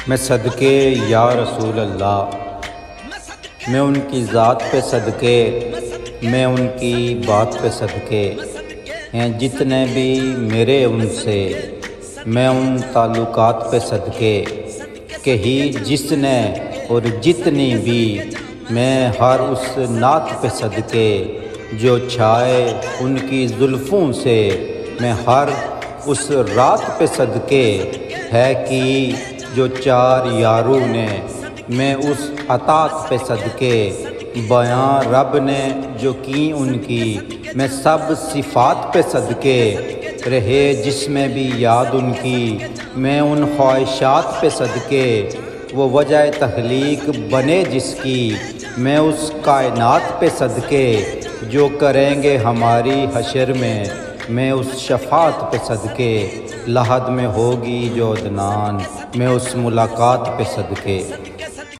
میں صدقے یا رسول اللہ، میں ان کی ذات پہ صدقے، میں ان کی بات پہ صدقے ہیں جتنے بھی میرے ان سے، میں ان تعلقات پہ صدقے کہ ہی جس نے اور جتنی بھی، میں ہر اس نعت پہ صدقے جو چھائے ان کی زلفوں سے، میں ہر اس رات پہ صدقے ہے کہ جو چار یاروں نے، میں اس عطات پہ صدقے بیاں رب نے جو کی ان کی، میں سب صفات پہ صدقے رہے جس میں بھی یاد ان کی، میں ان خواہشات پہ صدقے وہ وجہ تخلیق بنے جس کی، میں اس کائنات پہ صدقے جو کریں گے ہماری حشر میں اس شفاعت پہ صدقے لحد میں ہوگی جو عدنان، میں اس ملاقات پہ صدقے۔